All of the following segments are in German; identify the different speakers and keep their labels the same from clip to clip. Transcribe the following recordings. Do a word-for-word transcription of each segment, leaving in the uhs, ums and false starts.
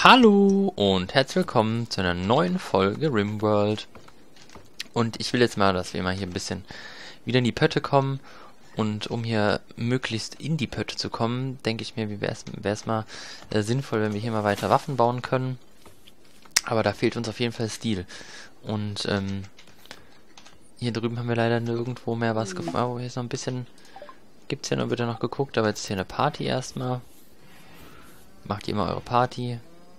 Speaker 1: Hallo und herzlich willkommen zu einer neuen Folge RimWorld. Und ich will jetzt mal, dass wir mal hier ein bisschen wieder in die Pötte kommen. Und um hier möglichst in die Pötte zu kommen, denke ich mir, wie wäre es mal äh, sinnvoll, wenn wir hier mal weiter Waffen bauen können. Aber da fehlt uns auf jeden Fall Stil. Und ähm, hier drüben haben wir leider nirgendwo mehr was gefunden. Oh, hier ist noch ein bisschen... Gibt's ja noch, wird ja noch geguckt, aber jetzt ist hier eine Party erstmal. Macht ihr immer eure Party.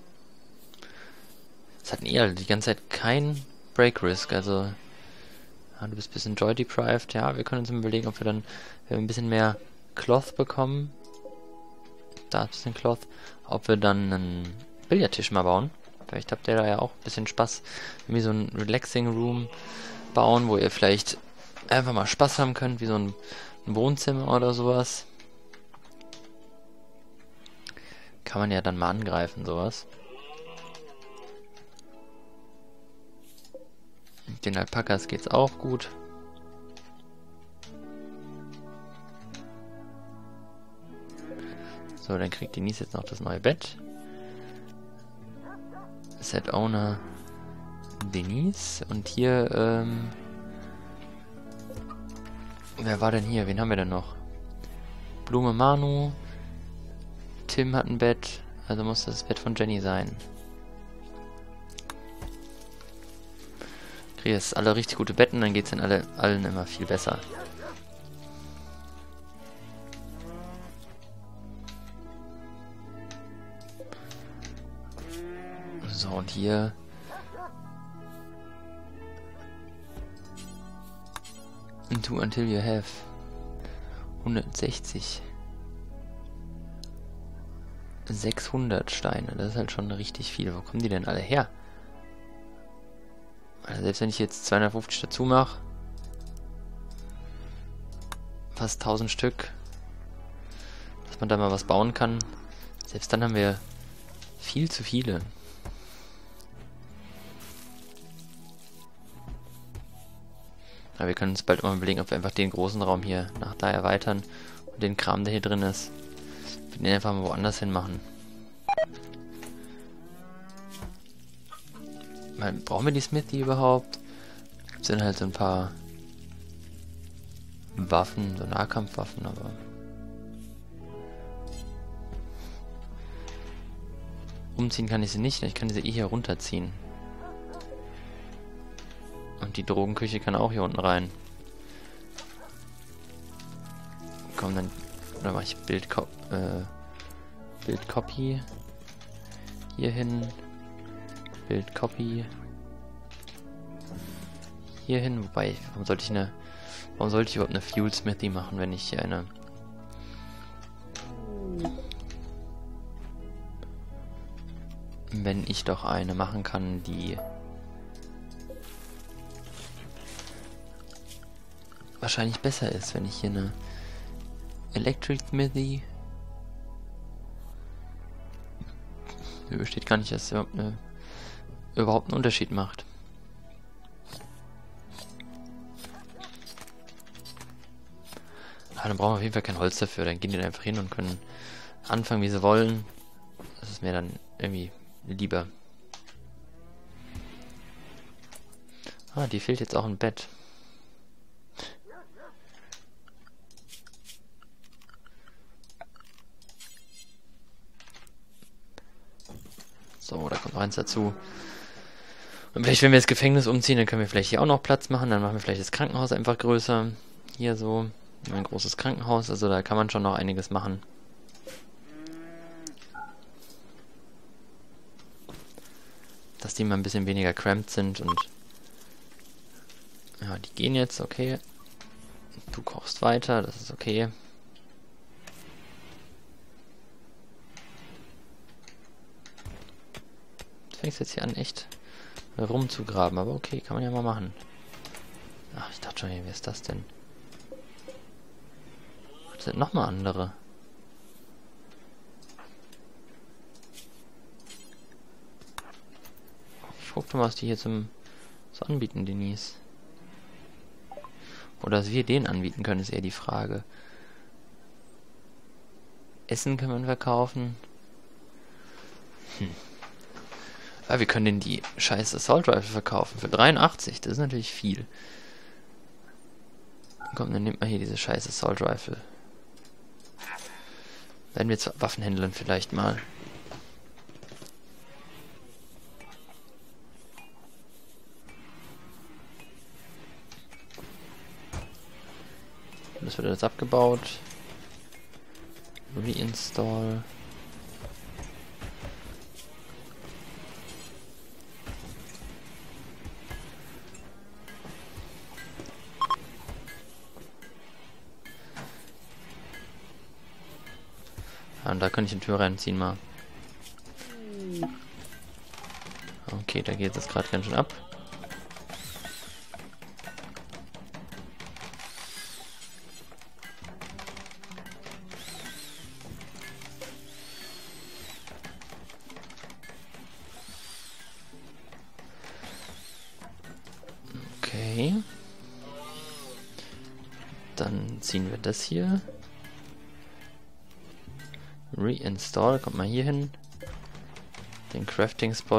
Speaker 1: Es hatten eh alle die ganze Zeit kein Break Risk, also ja, du bist ein bisschen Joy deprived. Ja, wir können uns mal überlegen, ob wir dann, wenn wir ein bisschen mehr Cloth bekommen, da ist ein bisschen Cloth, ob wir dann einen Billardtisch mal bauen. Vielleicht habt ihr da ja auch ein bisschen Spaß, wie so ein Relaxing Room bauen, wo ihr vielleicht einfach mal Spaß haben könnt, wie so ein, ein Wohnzimmer oder sowas. Kann man ja dann mal angreifen, sowas. Den Alpakas geht's auch gut. So, dann kriegt Denise jetzt noch das neue Bett. Set Owner Denise. Und hier, ähm... wer war denn hier? Wen haben wir denn noch? Blume Manu. Tim hat ein Bett. Also muss das Bett von Jenny sein. Kriege jetzt alle richtig gute Betten, dann geht es in alle, allen immer viel besser. So, und hier... Do until you have hundertsechzig. sechshundert Steine, das ist halt schon richtig viel. Wo kommen die denn alle her? Also selbst wenn ich jetzt zweihundertfünfzig dazu mache, fast tausend Stück, dass man da mal was bauen kann, selbst dann haben wir viel zu viele. Aber wir können uns bald mal überlegen, ob wir einfach den großen Raum hier nach da erweitern und den Kram, der hier drin ist, wir den einfach mal woanders hin machen. Brauchen wir die Smithy überhaupt? Es sind halt so ein paar Waffen, so Nahkampfwaffen, aber... Umziehen kann ich sie nicht, ich kann sie eh hier runterziehen. Und die Drogenküche kann auch hier unten rein. Komm, dann... Oder mache ich Bild, äh, Bild Copy hier hin. Bild Copy hier hin, wobei, warum sollte ich eine, warum sollte ich überhaupt eine Fuel Smithy machen, wenn ich hier eine wenn ich doch eine machen kann, die wahrscheinlich besser ist, wenn ich hier eine Electric Smithy, mir besteht gar nicht, dass überhaupt eine überhaupt einen Unterschied macht. Aber dann brauchen wir auf jeden Fall kein Holz dafür. Dann gehen die da einfach hin und können anfangen, wie sie wollen. Das ist mir dann irgendwie lieber. Ah, die fehlt jetzt auch ein Bett. So, da kommt noch eins dazu. Und vielleicht, wenn wir das Gefängnis umziehen, dann können wir vielleicht hier auch noch Platz machen. Dann machen wir vielleicht das Krankenhaus einfach größer. Hier so. Ein großes Krankenhaus. Also da kann man schon noch einiges machen. Dass die mal ein bisschen weniger cramped sind und... Ja, die gehen jetzt, okay. Du kochst weiter, das ist okay. Du fängst jetzt hier an, echt... rumzugraben, aber okay, kann man ja mal machen. Ach, ich dachte schon, wie ist das denn? Das sind nochmal andere. Ich guck mal, was die hier zum so anbieten, Denise. Oder dass wir den anbieten können, ist eher die Frage. Essen kann man verkaufen. Hm. Ja, wir können denen die scheiß Assault Rifle verkaufen. Für dreiundachtzig, das ist natürlich viel. Komm, dann nimmt man hier diese scheiß Assault Rifle. Werden wir zu Waffenhändlern vielleicht mal. Das wird jetzt abgebaut. Reinstall. Ah, und da könnte ich eine Tür reinziehen mal. Okay, da geht es gerade ganz schön ab. Okay. Dann ziehen wir das hier. Reinstall, kommt mal hier hin. Den Crafting Spot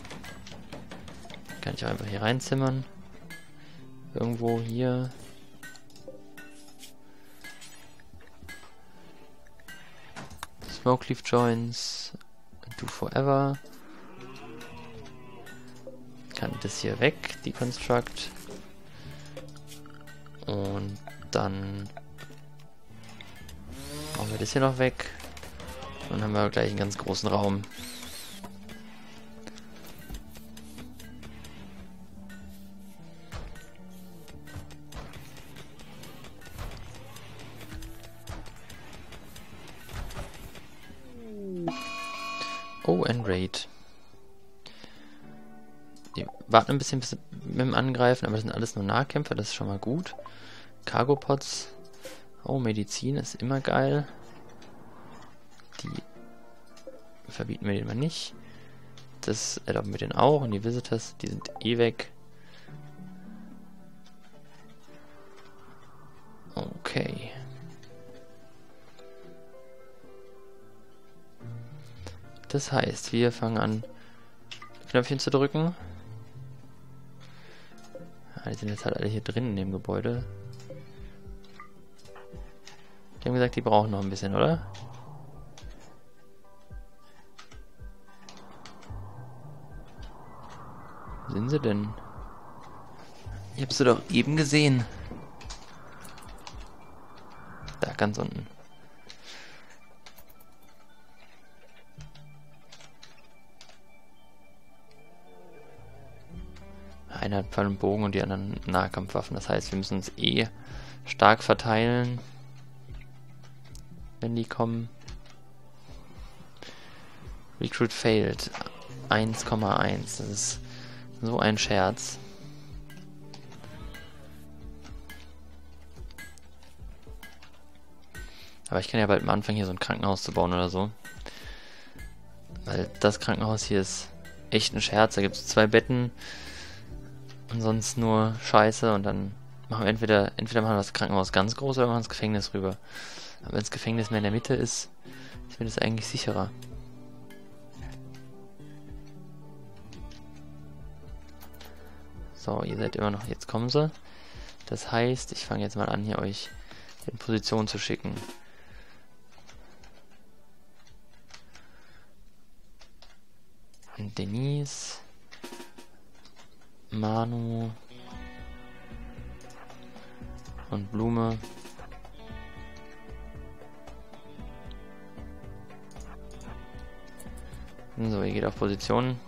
Speaker 1: kann ich auch einfach hier reinzimmern. Irgendwo hier. Smoke Leaf Joints. Do Forever. Kann das hier weg, Deconstruct. Und dann machen wir das hier noch weg. Dann haben wir gleich einen ganz großen Raum. Oh, and Raid. Die warten ein bisschen mit dem Angreifen, aber das sind alles nur Nahkämpfer, das ist schon mal gut. Cargo Pods. Oh, Medizin ist immer geil. Die verbieten wir den mal nicht. Das erlauben wir den auch. Und die Visitors, die sind eh weg. Okay. Das heißt, wir fangen an, Knöpfchen zu drücken. Ah, die sind jetzt halt alle hier drin in dem Gebäude. Die haben gesagt, die brauchen noch ein bisschen, oder? Wo sind sie denn? Ich hab sie doch eben gesehen. Da, ganz unten. Einer hat Pfeil und Bogen und die anderen Nahkampfwaffen. Das heißt, wir müssen uns eh stark verteilen, wenn die kommen. Recruit failed. eins Komma eins. Das ist so ein Scherz. Aber ich kann ja bald mal anfangen, hier so ein Krankenhaus zu bauen oder so. Weil das Krankenhaus hier ist echt ein Scherz. Da gibt es zwei Betten und sonst nur Scheiße. Und dann machen wir entweder, entweder machen wir das Krankenhaus ganz groß oder machen das Gefängnis rüber. Aber wenn das Gefängnis mehr in der Mitte ist, ist mir das eigentlich sicherer. So, ihr seid immer noch, jetzt kommen sie. Das heißt, ich fange jetzt mal an, hier euch in Position zu schicken. Denise, Manu und Blume. So, ihr geht auf Position.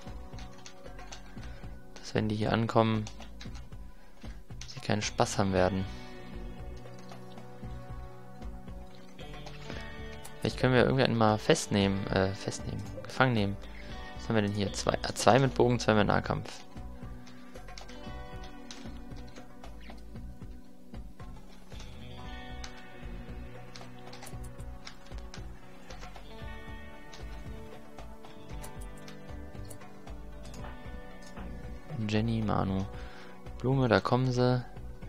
Speaker 1: Dass wenn die hier ankommen, sie keinen Spaß haben werden. Vielleicht können wir irgendwann mal festnehmen, äh, festnehmen, gefangen nehmen. Was haben wir denn hier? Zwei, äh, zwei mit Bogen, zwei mit Nahkampf. Jenny, Manu, Blume, da kommen sie.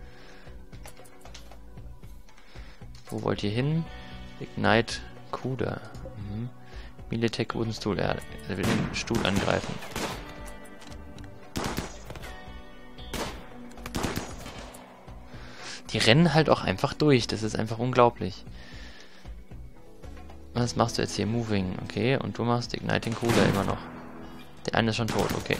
Speaker 1: Wo wollt ihr hin? Ignite Kuda. Mhm. Militech Wooden Stuhl. Er will den Stuhl angreifen. Die rennen halt auch einfach durch. Das ist einfach unglaublich. Was machst du jetzt hier? Moving, okay. Und du machst Igniting Cooler immer noch. Der eine ist schon tot, okay.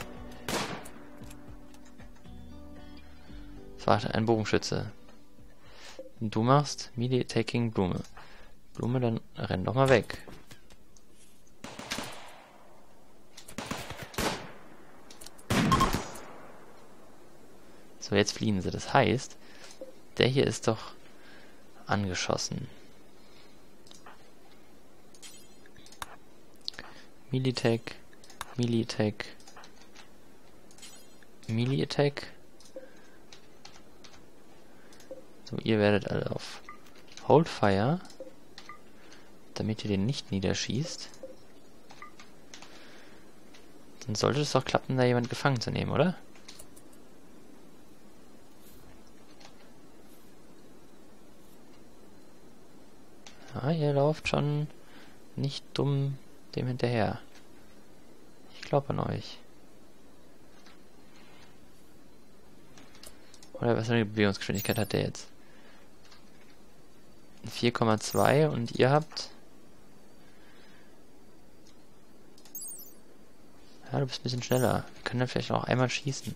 Speaker 1: Das war ein Bogenschütze. Und du machst Melee Taking Blume. Blume, dann renn doch mal weg. So, jetzt fliehen sie. Das heißt, der hier ist doch angeschossen. Melee-Attack, Melee-Attack, Melee-Attack. So, ihr werdet alle auf Hold Fire, damit ihr den nicht niederschießt. Dann sollte es doch klappen, da jemand gefangen zu nehmen, oder? Ja, ihr lauft schon nicht dumm dem hinterher. Ich glaube an euch. Oder was für eine Bewegungsgeschwindigkeit hat der jetzt? vier Komma zwei und ihr habt... Ja, du bist ein bisschen schneller. Wir können dann vielleicht noch einmal schießen.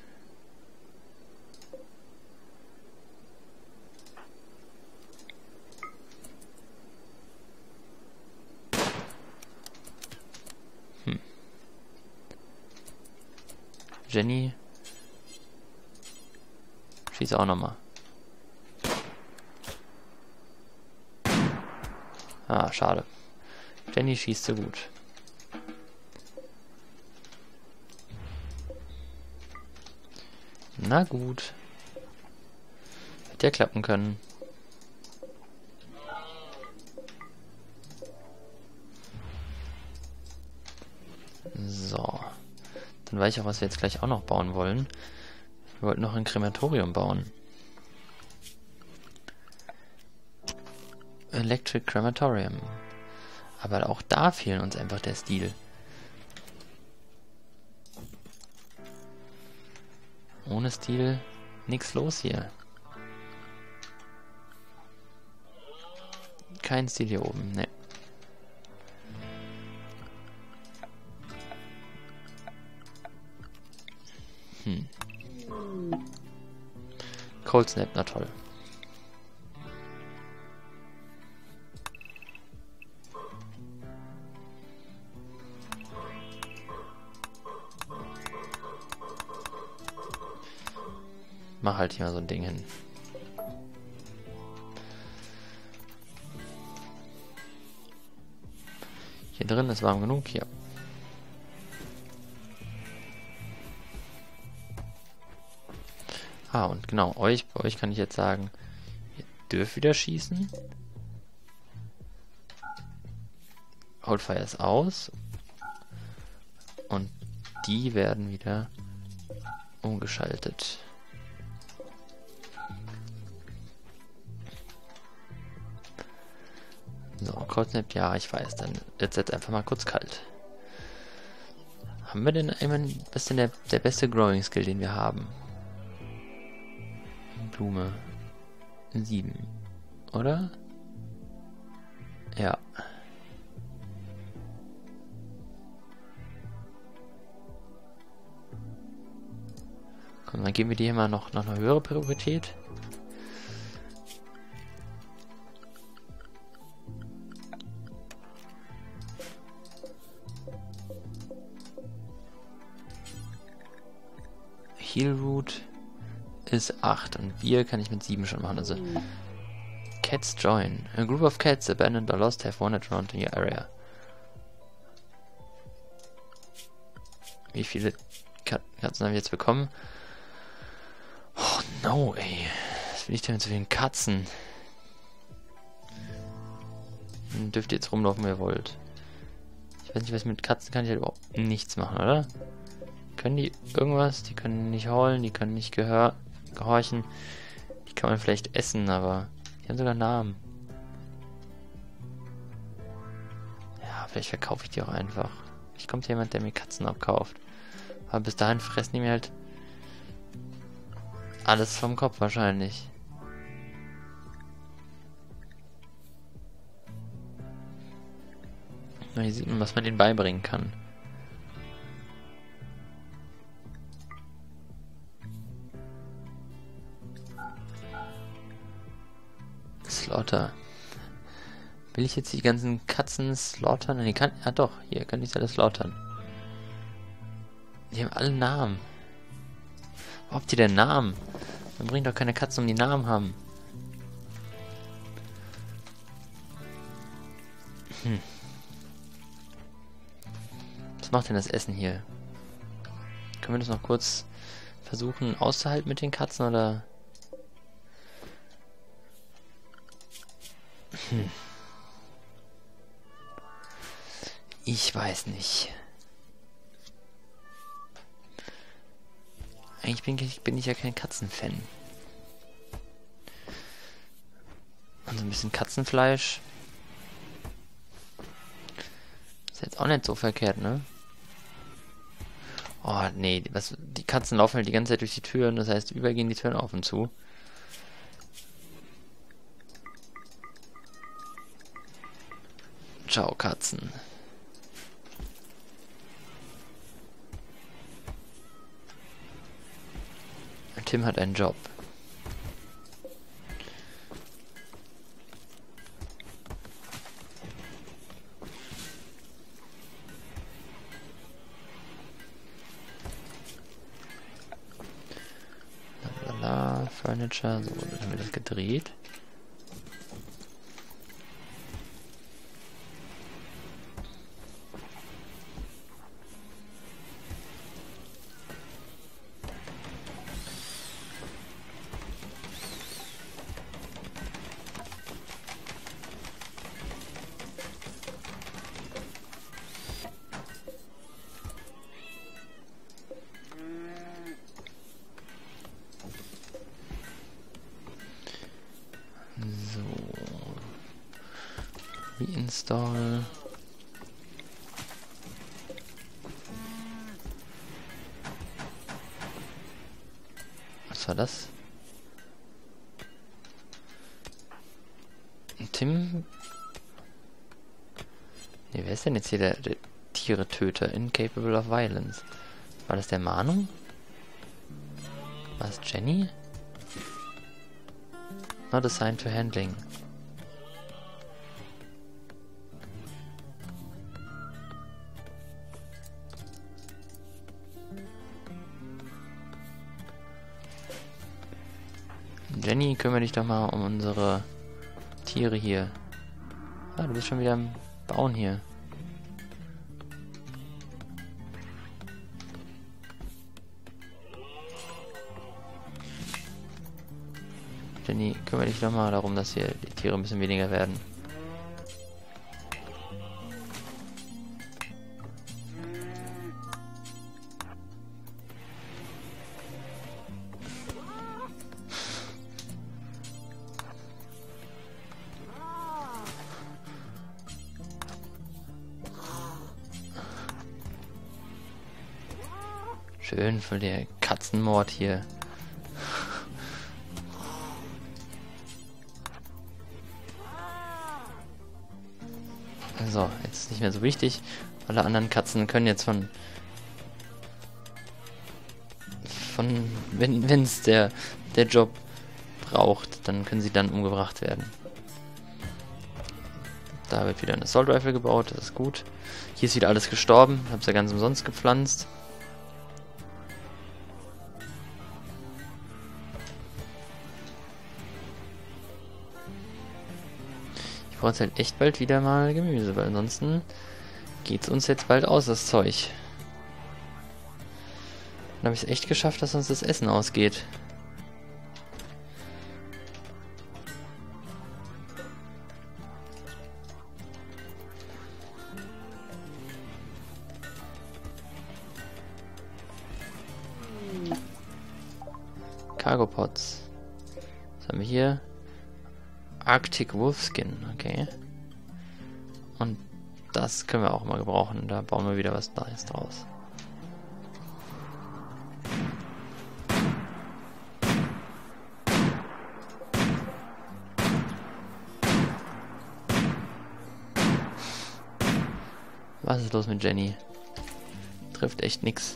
Speaker 1: Hm. Jenny. Schieß auch nochmal. Ah, schade. Jenny schießt so gut. Na gut. Hätte ja klappen können. So. Dann weiß ich auch, was wir jetzt gleich auch noch bauen wollen. Wir wollten noch ein Krematorium bauen. Electric Crematorium. Aber auch da fehlen uns einfach der Stil. Ohne Stil nichts los hier. Kein Stil hier oben, ne. Hm. Cold Snap, na toll. Mach halt hier mal so ein Ding hin. Hier drin ist warm genug, hier. Ah, und genau, euch, bei euch kann ich jetzt sagen, ihr dürft wieder schießen. Holdfire ist aus. Und die werden wieder umgeschaltet. So, Cold-Snap, ja, ich weiß, dann jetzt jetzt einfach mal kurz kalt. Haben wir denn immer, was ist denn der, der beste Growing Skill, den wir haben? Blume. sieben. Oder? Ja. Komm, dann geben wir dir mal noch, noch eine höhere Priorität. Heal Root ist acht und Bier kann ich mit sieben schon machen. Also Cats join. A group of cats abandoned or lost have wandered around in your area. Wie viele Katzen haben wir jetzt bekommen? Oh no, ey. Was will ich denn mit so vielen Katzen? Dann dürft ihr jetzt rumlaufen, wie ihr wollt. Ich weiß nicht, was mit Katzen kann ich halt überhaupt nichts machen, oder? Können die irgendwas? Die können nicht heulen, die können nicht gehör gehorchen. Die kann man vielleicht essen, aber die haben sogar Namen. Ja, vielleicht verkaufe ich die auch einfach. Vielleicht kommt jemand, der mir Katzen abkauft. Aber bis dahin fressen die mir halt alles vom Kopf wahrscheinlich. Na, hier sieht man, was man denen beibringen kann. Slaughter. Will ich jetzt die ganzen Katzen slaughtern? Nee, kann. Ah doch, hier kann ich alles slaughtern. Die haben alle Namen. Wo habt ihr denn Namen? Man bringt doch keine Katzen, um die Namen haben. Hm. Was macht denn das Essen hier? Können wir das noch kurz versuchen auszuhalten mit den Katzen, oder? Hm. Ich weiß nicht. Eigentlich bin ich, bin ich ja kein Katzenfan. Also ein bisschen Katzenfleisch. Ist jetzt auch nicht so verkehrt, ne? Oh, nee, was, die Katzen laufen halt die ganze Zeit durch die Türen, das heißt, überall gehen die Türen auf und zu. Ciao, Katzen. Tim hat einen Job. Lalala, Furniture, so, dann haben wir das gedreht. Reinstall. Was war das? Tim? Ne, wer ist denn jetzt hier der, der Tiere-Töter? Incapable of violence. War das der Mahnung? War es Jenny? Not assigned to handling. Jenny, kümmere dich doch mal um unsere Tiere hier. Ah, du bist schon wieder am Bauen hier. Jenny, kümmere dich doch mal darum, dass hier die Tiere ein bisschen weniger werden. Schön für der Katzenmord hier. So, jetzt ist nicht mehr so wichtig. Alle anderen Katzen können jetzt von... von... wenn es der, der Job braucht, dann können sie dann umgebracht werden. Da wird wieder ein Assault Rifle gebaut, das ist gut. Hier ist wieder alles gestorben, hab's ja ganz umsonst gepflanzt. Ich brauche jetzt halt echt bald wieder mal Gemüse, weil ansonsten geht's uns jetzt bald aus, das Zeug. Dann habe ich es echt geschafft, dass uns das Essen ausgeht. Cargo Pods. Was haben wir hier? Arctic Wolfskin, okay. Und das können wir auch mal gebrauchen. Da bauen wir wieder was Neues draus. Was ist los mit Jenny? Trifft echt nix.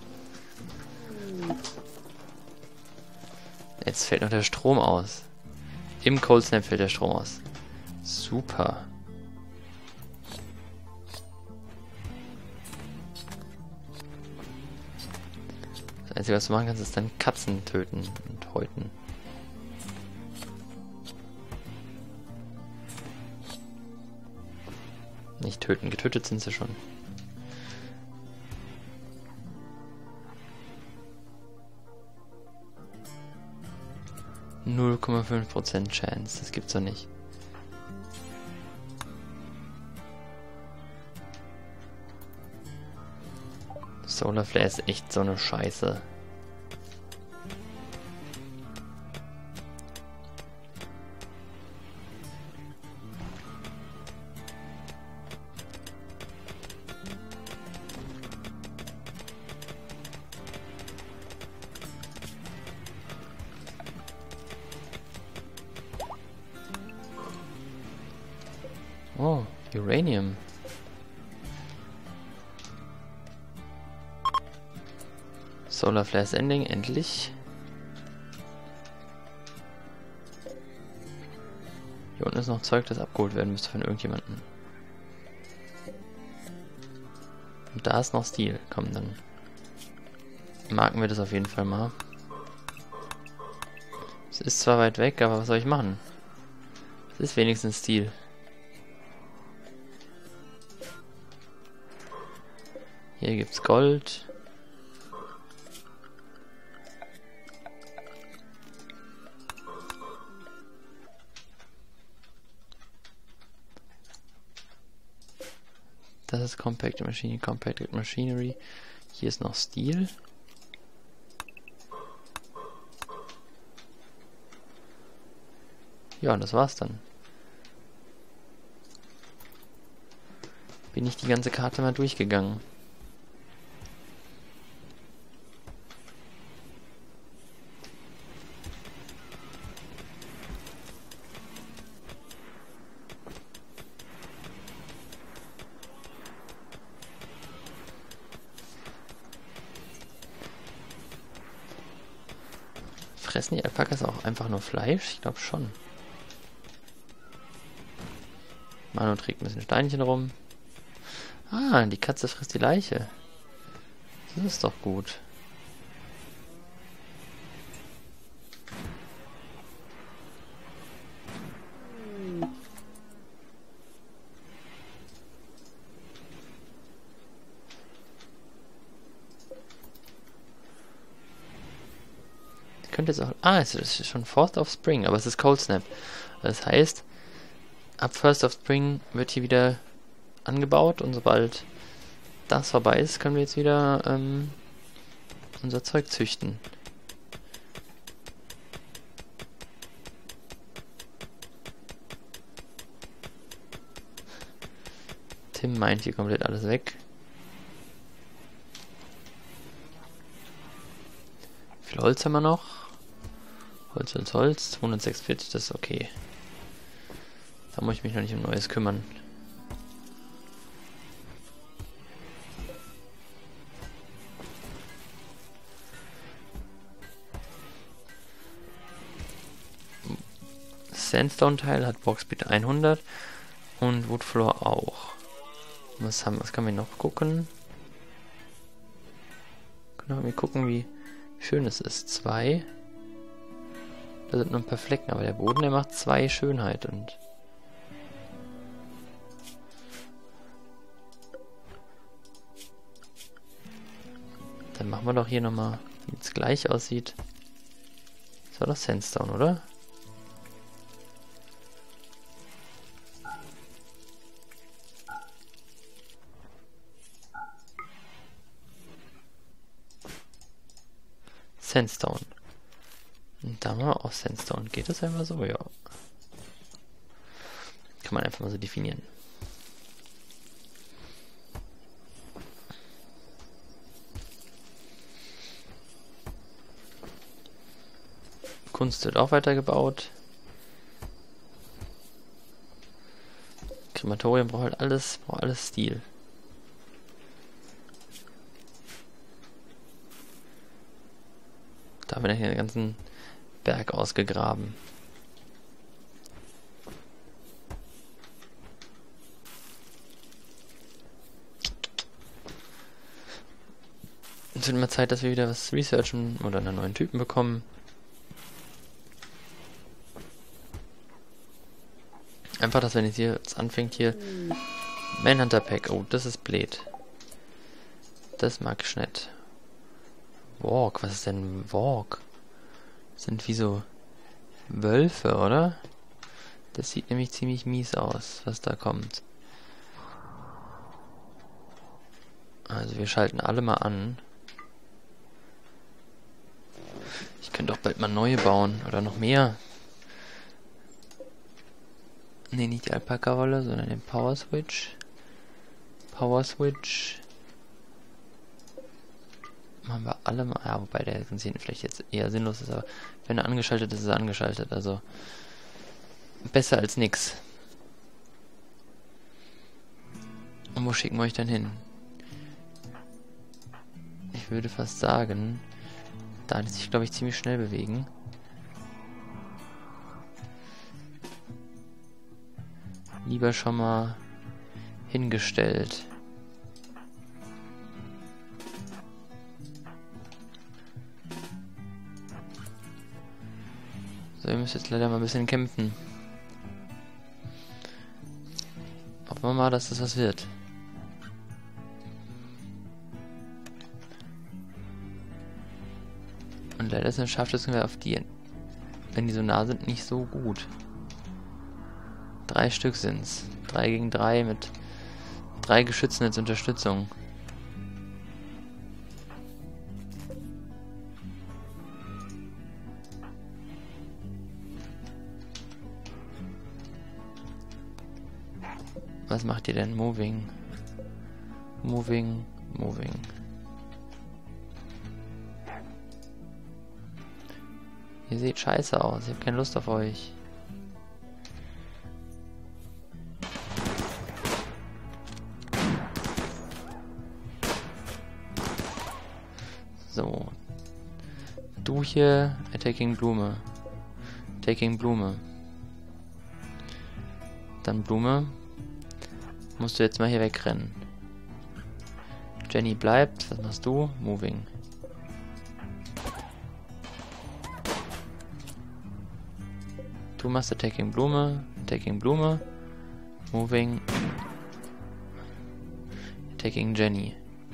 Speaker 1: Jetzt fällt noch der Strom aus. Im Cold Snap fällt der Strom aus. Super. Das Einzige, was du machen kannst, ist dann Katzen töten und häuten. Nicht töten, getötet sind sie schon. null Komma fünf Prozent Chance, das gibt's doch nicht. Solar Flare ist echt so eine Scheiße. Oh, Uranium. Solar Flare ist ending, endlich. Hier unten ist noch Zeug, das abgeholt werden müsste von irgendjemandem. Und da ist noch Steel. Komm, dann marken wir das auf jeden Fall mal. Es ist zwar weit weg, aber was soll ich machen? Es ist wenigstens Steel. Hier gibt's Gold. Das ist Compact Machinery, Compacted Machinery. Hier ist noch Steel. Ja, und das war's dann. Bin ich die ganze Karte mal durchgegangen. Fressen die Alpakas auch einfach nur Fleisch? Ich glaube schon. Manu trägt ein bisschen Steinchen rum. Ah, die Katze frisst die Leiche. Das ist doch gut. Könnte jetzt auch... Ah, es ist schon Fourth of Spring, aber es ist Cold Snap. Das heißt, ab First of Spring wird hier wieder angebaut und sobald das vorbei ist, können wir jetzt wieder ähm, unser Zeug züchten. Tim meint hier komplett alles weg. Wie viel Holz haben wir noch? Holz, Holz, Holz. zweihundertsechsundvierzig, das ist okay. Da muss ich mich noch nicht um Neues kümmern. Sandstone-Teil hat Boxspeed hundert und Woodfloor auch. Was haben, was kann man noch gucken? Können wir gucken, wie schön es ist. Zwei. Da sind nur ein paar Flecken, aber der Boden, der macht zwei Schönheit und dann machen wir doch hier nochmal, wie es gleich aussieht. Das war doch Sandstone, oder? Sandstone. Und da haben wir auch Sandstone. Geht das einfach so? Ja. Kann man einfach mal so definieren. Kunst wird auch weitergebaut. Krematorium braucht halt alles, braucht alles Stil. Da haben wir den ganzen Berg ausgegraben. Es wird mal Zeit, dass wir wieder was researchen oder einen neuen Typen bekommen. Einfach, dass wenn es hier jetzt anfängt hier... Manhunter Pack. Oh, das ist blöd. Das mag ich nicht. Walk. Was ist denn Walk? Das sind wie so Wölfe, oder? Das sieht nämlich ziemlich mies aus, was da kommt. Also wir schalten alle mal an. Ich könnte doch bald mal neue bauen. Oder noch mehr. Ne, nicht die Alpaka-Wolle, sondern den Power Switch. Power Switch. Machen wir alle mal. Ja, wobei der vielleicht jetzt eher sinnlos ist, aber wenn er angeschaltet ist, ist er angeschaltet. Also besser als nix. Und wo schicken wir euch denn hin? Ich würde fast sagen, da die sich, glaube ich, ziemlich schnell bewegen. Lieber schon mal hingestellt. So, ihr müsst jetzt leider mal ein bisschen kämpfen. Hoffen wir mal, dass das was wird. Und leider ist ein Scharfschützengewehr auf die, wenn die so nah sind, nicht so gut. Drei Stück sind's. Drei gegen drei mit drei Geschützen als Unterstützung. Was macht ihr denn? Moving. Moving. Moving. Ihr seht scheiße aus. Ich habe keine Lust auf euch. So. Du hier. Attacking Blume. Attacking Blume. Dann Blume. Musst du jetzt mal hier wegrennen. Jenny bleibt. Was machst du? Moving. Du machst Attacking Blume. Attacking Blume. Moving. Attacking Jenny.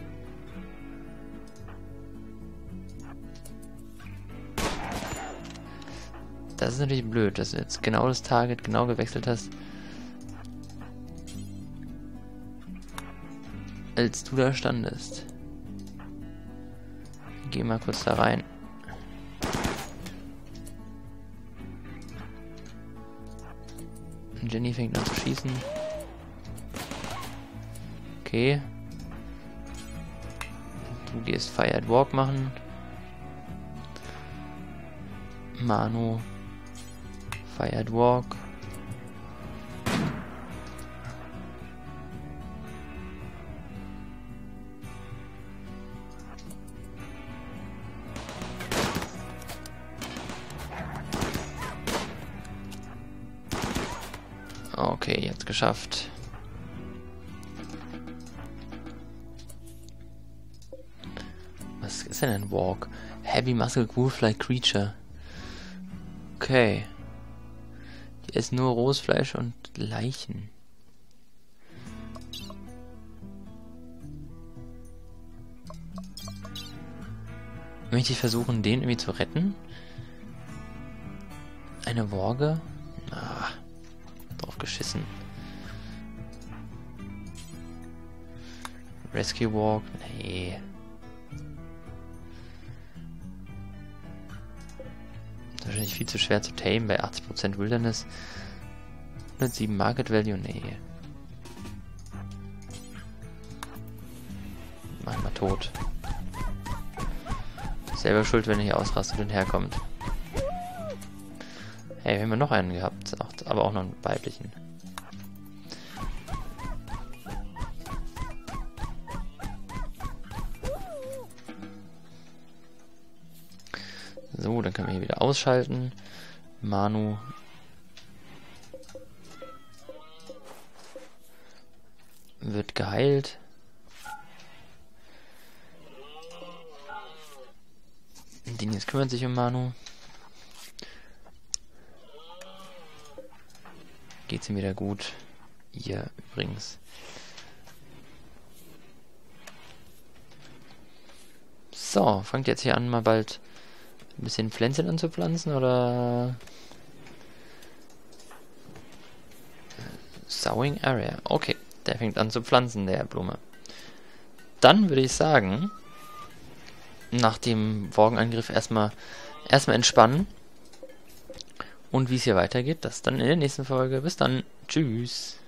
Speaker 1: Das ist natürlich blöd, dass du jetzt genau das Target genau gewechselt hast, als du da standest. Geh mal kurz da rein. Und Jenny fängt an zu schießen. Okay. Du gehst Fire at Walk machen. Manu. Fire at Walk. Okay, jetzt geschafft. Was ist denn ein Walk? Heavy Muscle Wolf-like Creature. Okay. Die essen nur rohes Fleisch und Leichen. Möchte ich versuchen, den irgendwie zu retten? Eine Worge? Ah, drauf geschissen. Rescue Walk? Nee. Wahrscheinlich viel zu schwer zu tamen bei achtzig Prozent Wilderness. hundertsieben Market Value? Nee. Mach mal tot. Selber schuld, wenn er hier ausrastet und herkommt. Hey, wir haben ja noch einen gehabt. Aber auch noch einen weiblichen. So, dann können wir hier wieder ausschalten. Manu. Wird geheilt. Dinius kümmert sich um Manu. Geht's ihm wieder gut. Ihr übrigens. So, fangt jetzt hier an, mal bald ein bisschen Pflänzchen anzupflanzen, oder? Sowing Area. Okay, der fängt an zu pflanzen, der Blume. Dann würde ich sagen, nach dem Worgenangriff erstmal erstmal entspannen. Und wie es hier weitergeht, das dann in der nächsten Folge. Bis dann. Tschüss.